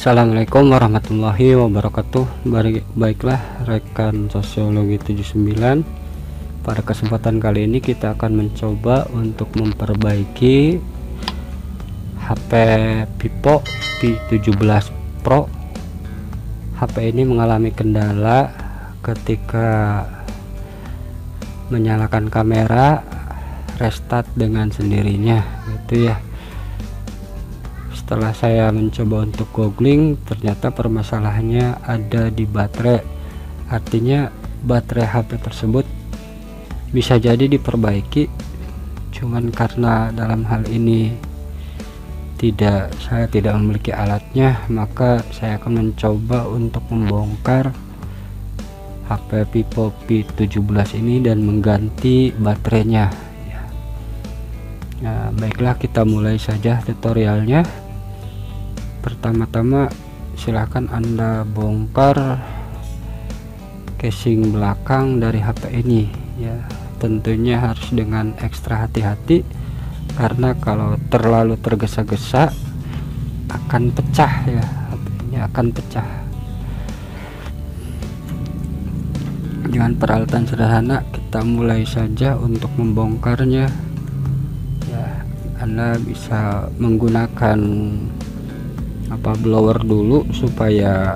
Assalamualaikum warahmatullahi wabarakatuh. Baiklah rekan sosiologi 79, pada kesempatan kali ini kita akan mencoba untuk memperbaiki HP Vivo V17 Pro. HP ini mengalami kendala ketika menyalakan kamera restart dengan sendirinya gitu ya. Setelah saya mencoba untuk googling, ternyata permasalahannya ada di baterai. Artinya baterai HP tersebut bisa jadi diperbaiki, cuman karena dalam hal ini saya tidak memiliki alatnya, maka saya akan mencoba untuk membongkar HP Vivo V17 ini dan mengganti baterainya ya. Nah, baiklah kita mulai saja tutorialnya. Pertama-tama silahkan Anda bongkar casing belakang dari HP ini ya. Tentunya harus dengan ekstra hati-hati, karena kalau terlalu tergesa-gesa akan pecah ya, HP ini akan pecah. Dengan peralatan sederhana kita mulai saja untuk membongkarnya ya. Anda bisa menggunakan blower dulu supaya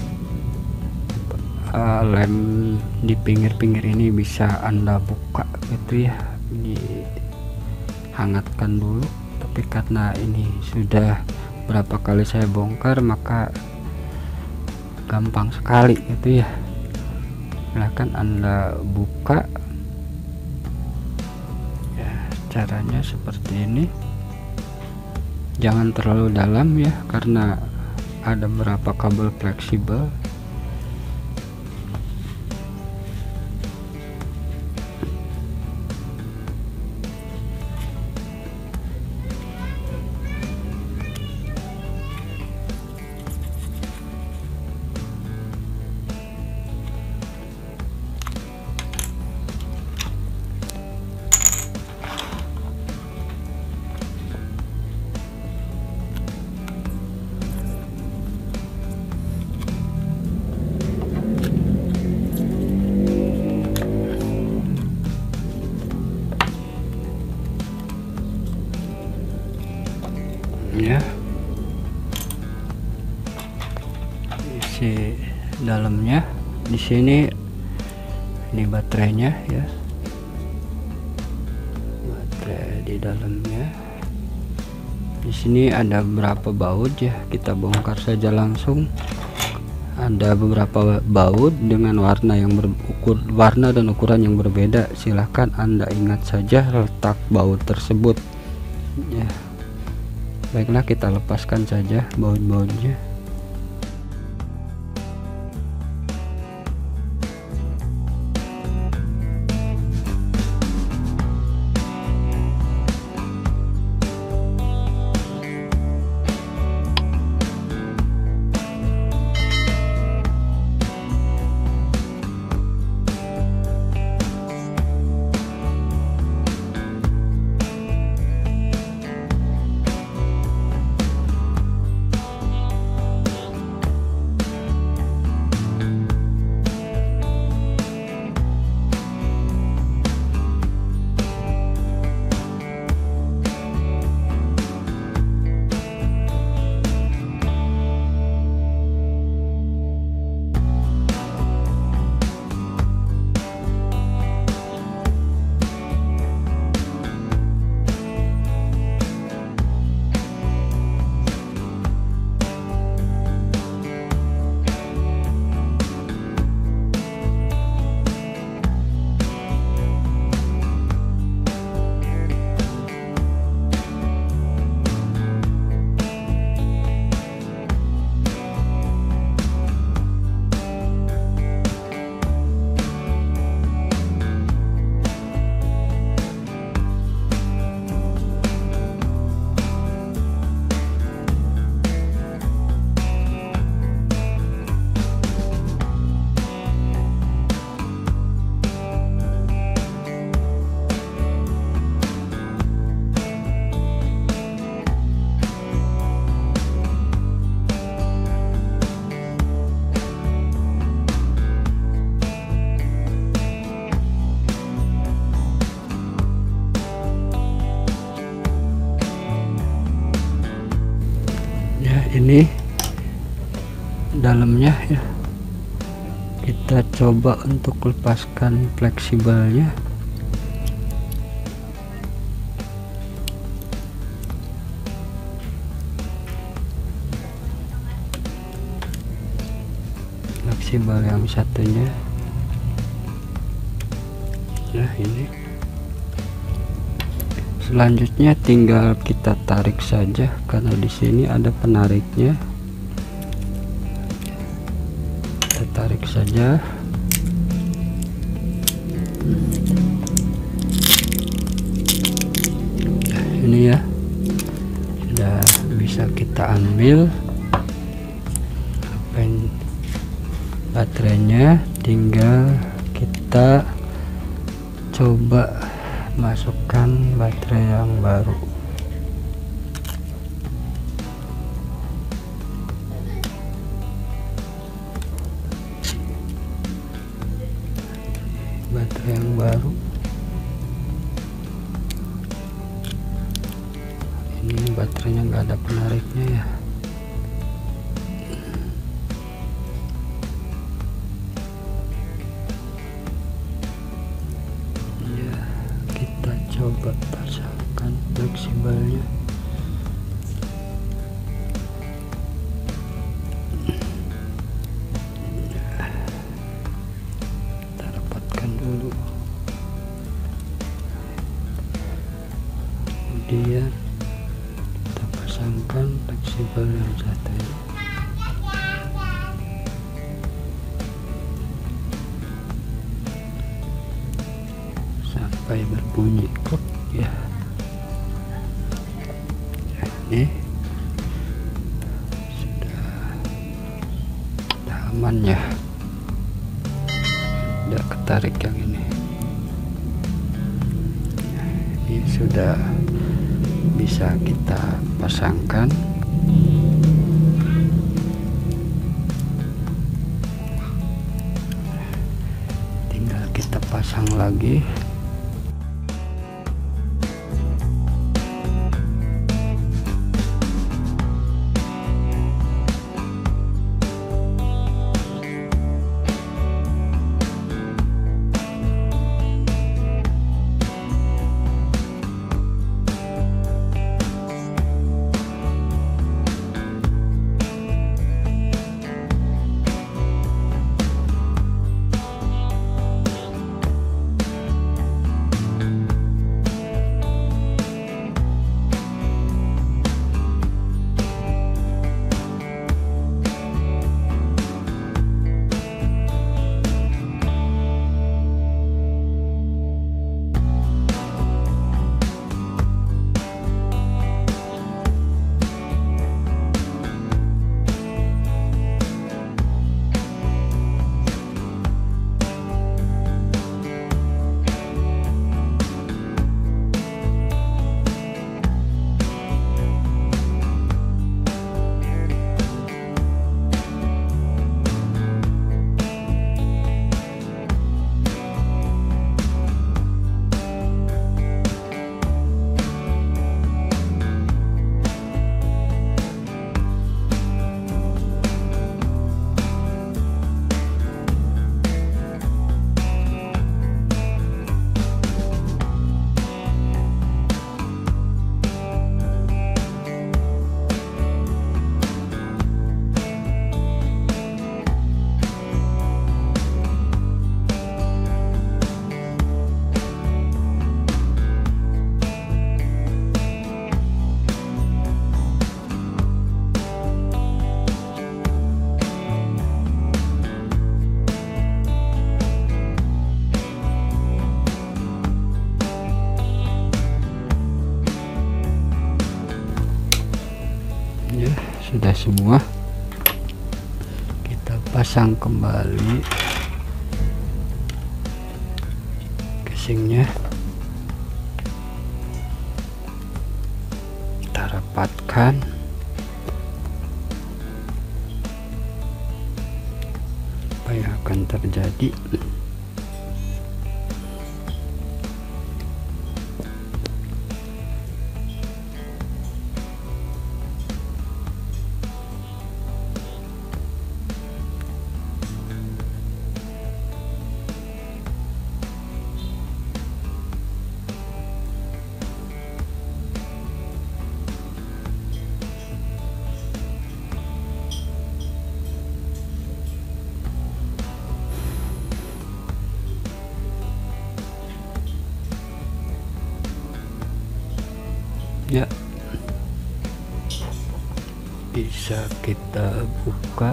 lem di pinggir-pinggir ini bisa Anda buka gitu ya. Dihangatkan dulu, tapi karena ini sudah berapa kali saya bongkar maka gampang sekali gitu ya. Silahkan Anda buka ya, caranya seperti ini. Jangan terlalu dalam ya, karena ada beberapa kabel fleksibel. Ya, isi dalamnya di sini, ini baterainya ya, baterai di dalamnya. Di sini ada beberapa baut ya, kita bongkar saja langsung. Ada beberapa baut dengan warna dan ukuran yang berbeda. Silahkan Anda ingat saja letak baut tersebut ya. Baiklah kita lepaskan saja baut-bautnya. ini dalamnya ya, kita coba untuk lepaskan fleksibelnya. Fleksibel yang satunya. Nah ini selanjutnya tinggal kita tarik saja karena di sini ada penariknya. Kita tarik saja. Nah, ini ya sudah bisa kita ambil baterainya, tinggal kita coba masukkan baterai yang baru. Baterai yang baru ini baterainya nggak ada penariknya ya. Coba pasangkan fleksibelnya. Kita rapatkan dulu, kemudian kita pasangkan fleksibel yang satu ini. Sampai berbunyi klik ya. Ini sudah aman ya, tidak ketarik yang ini. Ini sudah bisa kita pasangkan. Tinggal kita pasang lagi. Sudah semua, kita pasang kembali casingnya, kita rapatkan. Apa yang akan terjadi? bisa kita buka.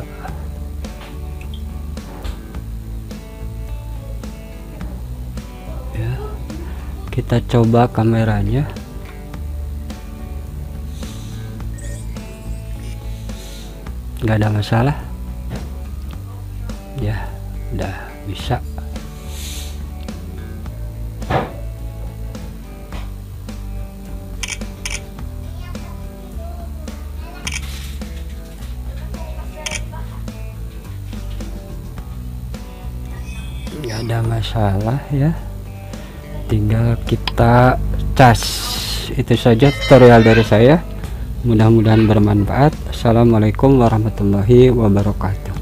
Ya, kita coba kameranya. Nggak ada masalah ya, udah bisa. Nggak ada masalah ya, tinggal kita cas. Itu saja tutorial dari saya, mudah-mudahan bermanfaat. Assalamualaikum warahmatullahi wabarakatuh.